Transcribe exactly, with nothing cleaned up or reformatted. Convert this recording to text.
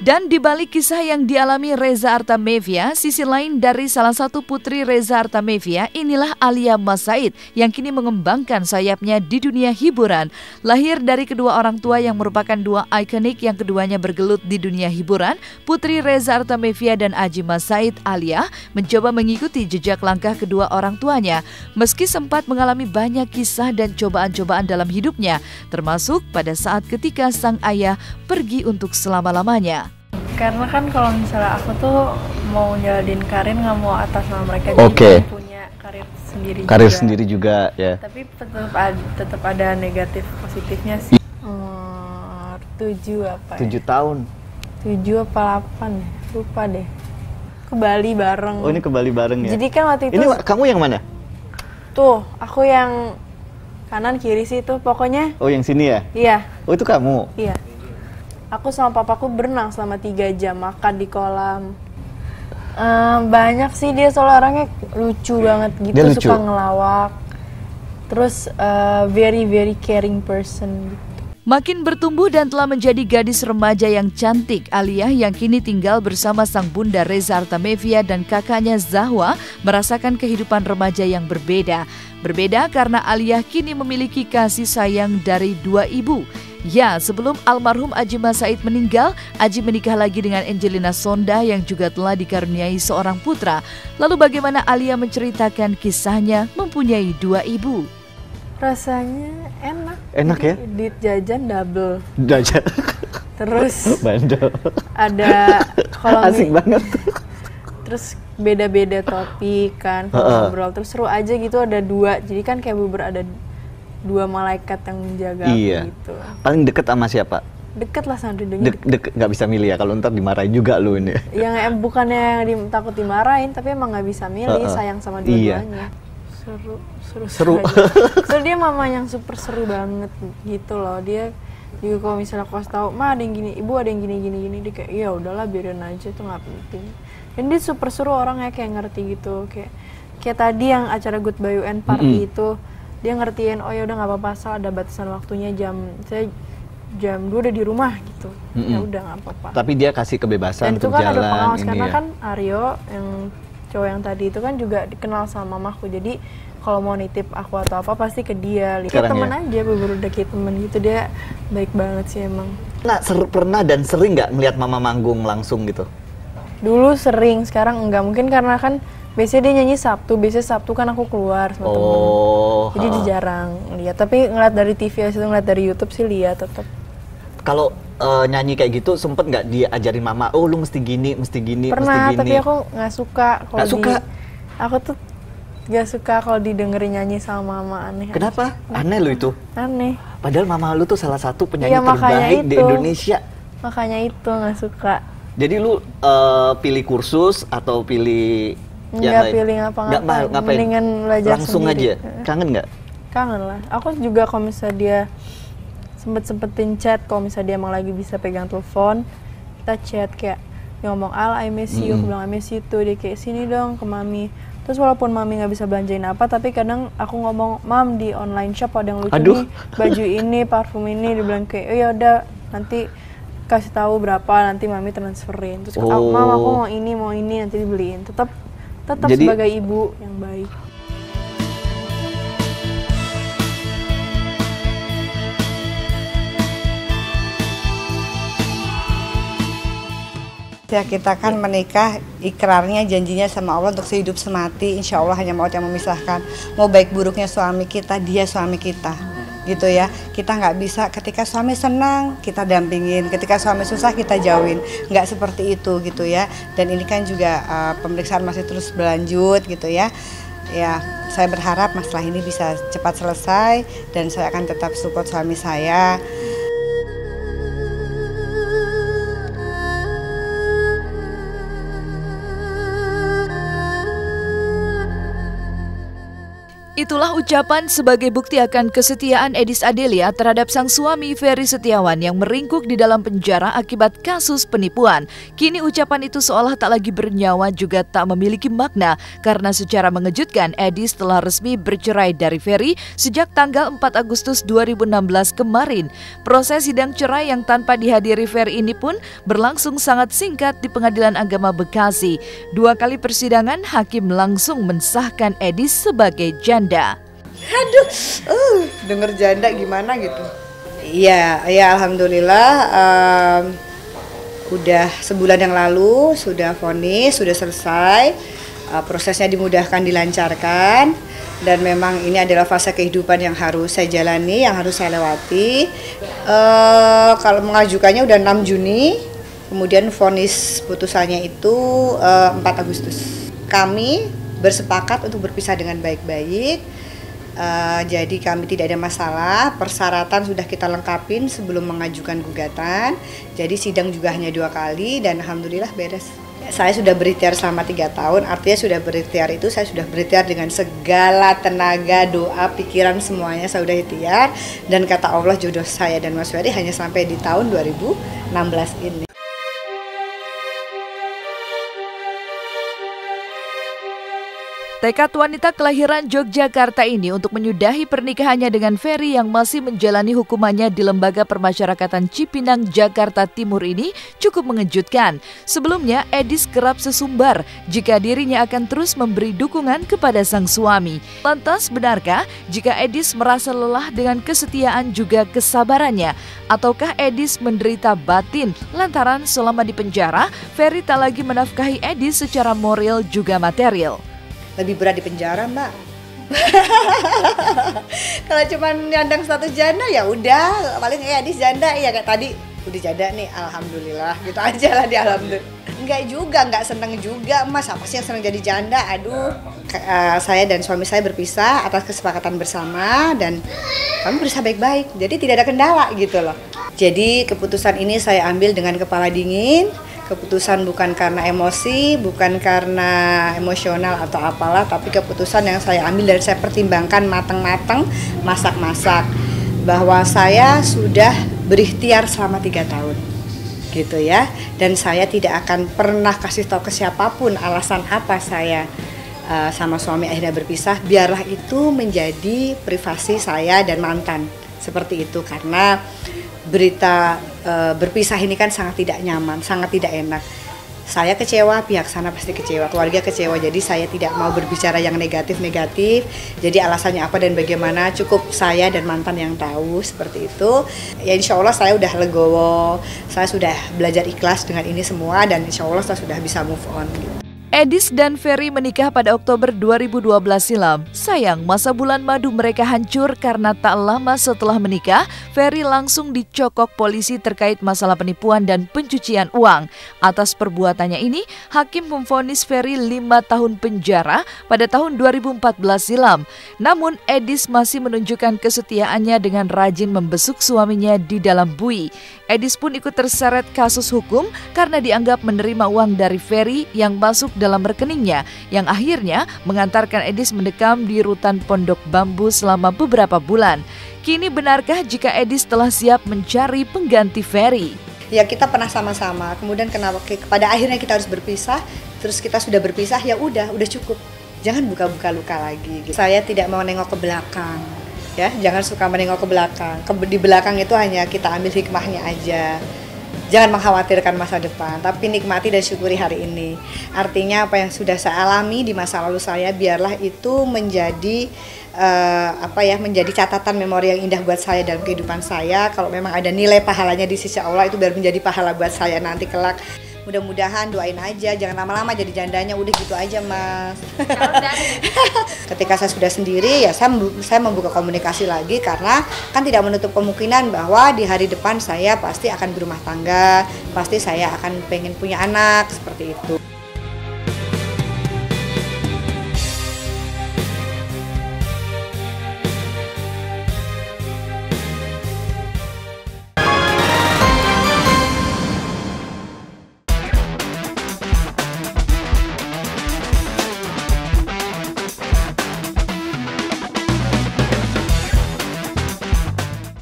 Dan di balik kisah yang dialami Reza Artamevia, sisi lain dari salah satu putri Reza Artamevia, inilah Alia Mas Said yang kini mengembangkan sayapnya di dunia hiburan. Lahir dari kedua orang tua yang merupakan dua ikonik yang keduanya bergelut di dunia hiburan, putri Reza Artamevia dan Aji Mas Said, Alia, mencoba mengikuti jejak langkah kedua orang tuanya. Meski sempat mengalami banyak kisah dan cobaan-cobaan dalam hidupnya, termasuk pada saat ketika sang ayah pergi untuk selama-lamanya. Karena kan kalau misalnya aku tuh mau jalanin karir nggak mau atas nama mereka, okay. jadi punya karir sendiri karir juga. sendiri juga ya. Tapi tetap ada, tetap ada negatif positifnya sih. Umur tujuh apa? Tujuh ya? tahun. Tujuh apa delapan? Lupa deh. Ke Bali bareng. Oh ini ke Bali bareng ya? Jadi kan waktu itu. Ini kamu yang mana? Tuh, aku yang kanan kiri sih tuh pokoknya. Oh yang sini ya? Iya. Oh itu kamu? Iya. Aku sama papaku berenang selama tiga jam, makan di kolam. Um, banyak sih dia soalnya orangnya lucu banget gitu, dia lucu. Suka ngelawak. Terus uh, very very caring person gitu. Makin bertumbuh dan telah menjadi gadis remaja yang cantik, Alia yang kini tinggal bersama sang bunda Reza Artamevia dan kakaknya Zahwa merasakan kehidupan remaja yang berbeda. Berbeda karena Alia kini memiliki kasih sayang dari dua ibu. Ya, sebelum almarhum Aji Mas Said meninggal, Aji menikah lagi dengan Angelina Sonda yang juga telah dikaruniai seorang putra. Lalu bagaimana Alia menceritakan kisahnya mempunyai dua ibu? Rasanya enak. Enak ya? Duit jajan double. Jajan. Terus bandel. Ada kalau asik banget. Terus beda-beda topik kan, kalau uh-uh. ngobrol terus seru aja gitu, ada dua. Jadi kan kayak beber ada dua malaikat yang menjaga iya. aku gitu. Paling deket sama siapa? Deket lah sama Ridhonya. Dek, deket, nggak bisa milih ya, kalau ntar dimarahin juga lu ini. Yang em, bukannya yang di, takut dimarahin, tapi emang nggak bisa milih, uh-uh. sayang sama dua-duanya. Iya. Seru, seru, seru. Seru dia mama yang super seru banget gitu loh. Dia juga kalau misalnya aku kasih tahu, ma ada yang gini, ibu ada yang gini gini gini, dia kayak ya udahlah biarin aja, itu nggak penting. Dan dia super seru orangnya, kayak ngerti gitu, kayak kayak tadi yang acara Goodbye U N Party mm-hmm. itu. Dia ngertiin, oh ya udah nggak apa-apa, asal ada batasan waktunya, jam saya jam dua udah di rumah gitu. Mm-hmm. Ya udah nggak apa-apa. Tapi dia kasih kebebasan untuk jalan. Dan itu kan jalan, ada pengawas karena ya. Kan Aryo yang cowok yang tadi itu kan juga dikenal sama mamaku. Jadi kalau mau nitip aku atau apa pasti ke dia. Kayak temen ya? Aja, bener udah kayak temen gitu, dia baik banget sih emang. Nah, ser- pernah dan sering nggak ngeliat mama manggung langsung gitu? Dulu sering, sekarang enggak. Mungkin karena kan biasanya dia nyanyi Sabtu, biasanya Sabtu kan aku keluar sama temen. Oh, jadi dia jarang lihat. Tapi ngeliat dari T V, itu ngeliat dari YouTube sih lihat tetap. Kalau uh, nyanyi kayak gitu sempet nggak diajarin mama, oh lu mesti gini, mesti gini, pernah, mesti gini? Tapi aku nggak suka. Nggak di, suka? Aku tuh nggak suka kalau didengerin nyanyi sama mama, aneh. Kenapa? Aja. Aneh lo itu? Aneh. Padahal mama lu tuh salah satu penyanyi ya, terbaik itu. di Indonesia. Makanya itu nggak suka. Jadi lu uh, pilih kursus atau pilih Nggak pilih ngapa-ngapain, mendingan belajar langsung sendiri. Aja. Kangen nggak? Kangen lah. Aku juga kalau misalnya dia sempet-sempetin chat, kalau misalnya dia emang lagi bisa pegang telepon, kita chat kayak dia ngomong, Al, I miss you, mm-hmm. aku bilang I miss you too, dia kayak sini dong ke mami. Terus walaupun mami nggak bisa belanjain apa, tapi kadang aku ngomong, mam di online shop ada yang lucu Aduh. nih, baju ini, parfum ini, dia bilang kayak, oh ya udah nanti kasih tahu berapa, nanti mami transferin. Terus oh. mam aku mau ini mau ini nanti dibeliin. Tetap tetap Jadi, sebagai ibu yang baik. Ya kita kan menikah, ikrarnya, janjinya sama Allah untuk sehidup semati, insya Allah hanya maut yang memisahkan. Mau baik buruknya suami kita, dia suami kita, gitu ya. Kita nggak bisa ketika suami senang kita dampingin, ketika suami susah kita jauhin, nggak seperti itu gitu ya. Dan ini kan juga uh, pemeriksaan masih terus berlanjut gitu ya. Ya saya berharap masalah ini bisa cepat selesai dan saya akan tetap support suami saya. Itulah ucapan sebagai bukti akan kesetiaan Edis Adelia terhadap sang suami Ferry Setiawan yang meringkuk di dalam penjara akibat kasus penipuan. Kini ucapan itu seolah tak lagi bernyawa juga tak memiliki makna karena secara mengejutkan Edis telah resmi bercerai dari Ferry sejak tanggal empat Agustus dua ribu enam belas kemarin. Proses sidang cerai yang tanpa dihadiri Ferry ini pun berlangsung sangat singkat di Pengadilan Agama Bekasi. Dua kali persidangan, hakim langsung mensahkan Edis sebagai janda. Aduh, uh, denger janda gimana gitu. Iya, ya alhamdulillah um, udah sebulan yang lalu sudah vonis, sudah selesai, uh, prosesnya dimudahkan, dilancarkan, dan memang ini adalah fase kehidupan yang harus saya jalani, yang harus saya lewati. Uh, kalau mengajukannya udah enam Juni, kemudian vonis putusannya itu uh, empat Agustus. Kami bersepakat untuk berpisah dengan baik-baik, uh, jadi kami tidak ada masalah. Persyaratan sudah kita lengkapin sebelum mengajukan gugatan, jadi sidang juga hanya dua kali dan alhamdulillah beres. Saya sudah berikhtiar selama tiga tahun, artinya sudah berikhtiar itu saya sudah berikhtiar dengan segala tenaga, doa, pikiran, semuanya saya sudah ikhtiar, dan kata Allah jodoh saya dan Mas Ferry hanya sampai di tahun dua ribu enam belas ini. Tekad wanita kelahiran Yogyakarta ini untuk menyudahi pernikahannya dengan Ferry yang masih menjalani hukumannya di Lembaga Permasyarakatan Cipinang, Jakarta Timur ini cukup mengejutkan. Sebelumnya, Edis kerap sesumbar jika dirinya akan terus memberi dukungan kepada sang suami. Lantas, benarkah jika Edis merasa lelah dengan kesetiaan juga kesabarannya? Ataukah Edis menderita batin lantaran selama di penjara, Ferry tak lagi menafkahi Edis secara moral juga material? Lebih berat di penjara, Mbak. Kalau cuma nyandang status janda ya udah, paling eh Edis janda ya kayak tadi udah janda nih, alhamdulillah gitu aja lah, di alhamdulillah. Enggak juga, enggak seneng juga, Mas. Apa sih yang seneng jadi janda? Aduh. Uh, saya dan suami saya berpisah atas kesepakatan bersama dan kami berusaha baik-baik. Jadi tidak ada kendala gitu loh. Jadi keputusan ini saya ambil dengan kepala dingin. Keputusan bukan karena emosi, bukan karena emosional atau apalah, tapi keputusan yang saya ambil dan saya pertimbangkan matang-matang, masak-masak, bahwa saya sudah berikhtiar selama tiga tahun, gitu ya, dan saya tidak akan pernah kasih tahu ke siapapun alasan apa saya uh, sama suami akhirnya berpisah, biarlah itu menjadi privasi saya dan mantan, seperti itu, karena berita e, berpisah ini kan sangat tidak nyaman, sangat tidak enak. Saya kecewa, pihak sana pasti kecewa, keluarga kecewa. Jadi saya tidak mau berbicara yang negatif-negatif. Jadi alasannya apa dan bagaimana cukup saya dan mantan yang tahu, seperti itu. Ya insya Allah saya udah legowo, saya sudah belajar ikhlas dengan ini semua dan insya Allah saya sudah bisa move on. Gitu. Edis dan Ferry menikah pada Oktober dua ribu dua belas silam. Sayang, masa bulan madu mereka hancur karena tak lama setelah menikah, Ferry langsung dicokok polisi terkait masalah penipuan dan pencucian uang. Atas perbuatannya ini, hakim memvonis Ferry lima tahun penjara pada tahun dua ribu empat belas silam. Namun, Edis masih menunjukkan kesetiaannya dengan rajin membesuk suaminya di dalam bui. Edis pun ikut terseret kasus hukum karena dianggap menerima uang dari Ferry yang masuk dalam rekeningnya, yang akhirnya mengantarkan Edis mendekam di rutan Pondok Bambu selama beberapa bulan. Kini benarkah jika Edis telah siap mencari pengganti Ferry? Ya kita pernah sama-sama, kemudian kenapa pada akhirnya kita harus berpisah, terus kita sudah berpisah ya udah, udah cukup. Jangan buka-buka luka lagi. Gitu. Saya tidak mau nengok ke belakang. Ya, jangan suka menengok ke belakang. Ke, di belakang itu hanya kita ambil hikmahnya aja. Jangan mengkhawatirkan masa depan, tapi nikmati dan syukuri hari ini. Artinya apa yang sudah saya alami di masa lalu saya, biarlah itu menjadi uh, apa ya, menjadi catatan memori yang indah buat saya dalam kehidupan saya. Kalau memang ada nilai pahalanya di sisi Allah, itu biar menjadi pahala buat saya nanti kelak. Mudah-mudahan doain aja, jangan lama-lama jadi jandanya, udah gitu aja Mas. Ketika saya sudah sendiri ya saya, saya membuka komunikasi lagi karena kan tidak menutup kemungkinan bahwa di hari depan saya pasti akan berumah tangga, pasti saya akan pengen punya anak, seperti itu.